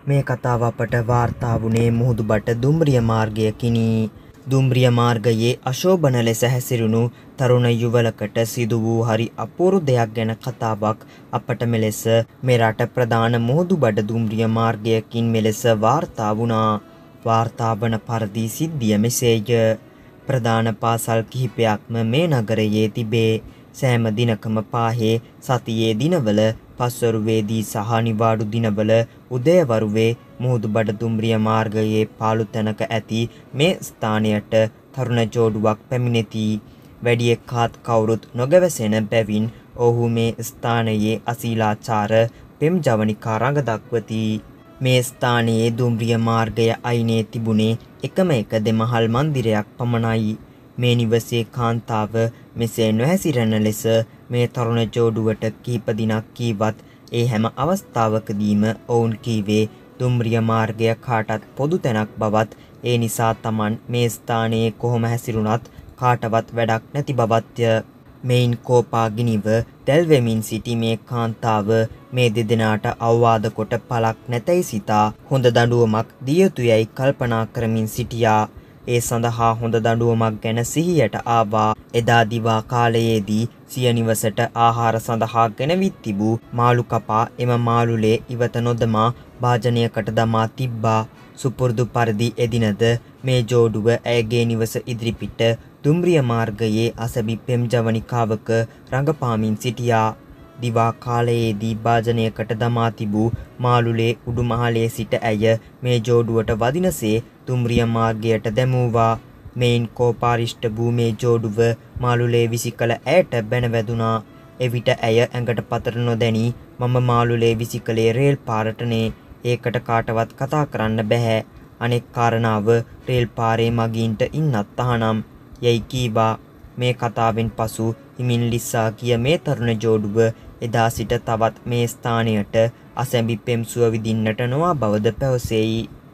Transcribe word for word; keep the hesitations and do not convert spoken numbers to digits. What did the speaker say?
මේ කතාව අපට වාර්තා වුණේ මුහුදුබට දුම්රිය මාර්ගයකිනි. දුම්රිය මාර්ගයේ අශෝභන ලෙස හැසිරුණු තරුණ යුවලකට සිදු වූ හරි අපූරු දෙයක් ගැන කතාවක් අපට මෙලෙස මෙරට ප්‍රධාන මුහුදුබඩ දුම්රිය මාර්ගයකින් මෙලෙස වාර්තා වුණා. වාර්තා වන පරිදි සිද්ධිය මෙසේය. ප්‍රධාන පාසල් කිහිපයක්ම මේ නගරයේ තිබේ. සෑම දිනකම පාහේ සතියේ දිනවල පස්වරුවේදී සහ නිවාඩු දිනවල උදයවරුවේ මුහුදුබඩ දුම්රිය මාර්ගයේ පාළු තැනක ඇති මේ ස්ථානයට තරුණ ජෝඩුවක් පැමිණෙති. වැඩියෙක් කාත් කවුරුත් නොගැවසෙන බැවින් ඔහු මේ ස්ථානයේ අශීලාචාර පෙම් ජවනිකා රඟ දක්වති. මේ ස්ථානයේ දුම්රිය මාර්ගය අයිනේ තිබුණේ එකම එක දෙමහල් මන්දිරයක් පමණයි. මේ නිවසේ කාන්තාව මෙසේ නොහැසිරෙන ලෙස මේ තරුණ ජෝඩුවට කිහිප දිනක් කීවත් ඒ හැම අවස්ථාවකදීම ඔවුන් කීවේ දුම්රිය මාර්ගය කාටත් පොදු තැනක් බවත් ඒ නිසා Taman මේ ස්ථානයේ කොහොම හැසිරුණත් කාටවත් වැඩක් නැති බවත්ය. මෙයින් කෝපාගිනිව දැල්වෙමින් සිටි මේ කාන්තාව මේ දෙදෙනාට අවවාද කොට පළක් නැතැයි සිතා හොඳ දඬුවමක් දිය යුතුයයි කල්පනා කරමින් සිටියා. ඒ සඳහා හොඳ දඬුවමක් ගැන සිහියට ආවා. එදා දිවා කාලයේදී සිය නිවසට ආහාර සඳහා ගෙනවිත් තිබූ මාළු කපා එම මාළුලේ ඉවත නොදමා භාජනයකට දමා තිබ්බා. සුපුරුදු පරිදි එදිනද මේ ජෝඩුව ඇයගේ නිවස ඉදිරිපිට දුම්රිය මාර්ගයේ අසබි පෙම් ජවනිකාවක රඟපාමින් සිටියා. දිවා කාලයේදී භාජනයකට දමා තිබූ මාළුලේ උඩුමහලේ සිට ඇය මේ ජෝඩුවට වදිනසේ දුම්රිය මාර්ගයට දැමූවා. මෙයින් කෝපාරිෂ්ඨ වූ මේ ජෝඩුව මාළුලේ විසි කළ ඇයට බැන වැදුනා. එවිට ඇය ඇඟට පතර නොදැනී මම මාළුලේ විසි කළේ රේල් පාරටනේ. ඒකට කාටවත් කතා කරන්න බැහැ. අනෙක් කාරණාව රේල් පාරේ මගීන්ට ඉන්නත් තහනම් යයි කීවා. මේ කතාවෙන් පසු හිමින් ලිස්සා කිය මේ තරුණ ජෝඩුව එදා සිට තවත් මේ ස්ථානයට අසැඹි පෙම් සුව විඳින්නට නොආ බවද පැවසෙයි.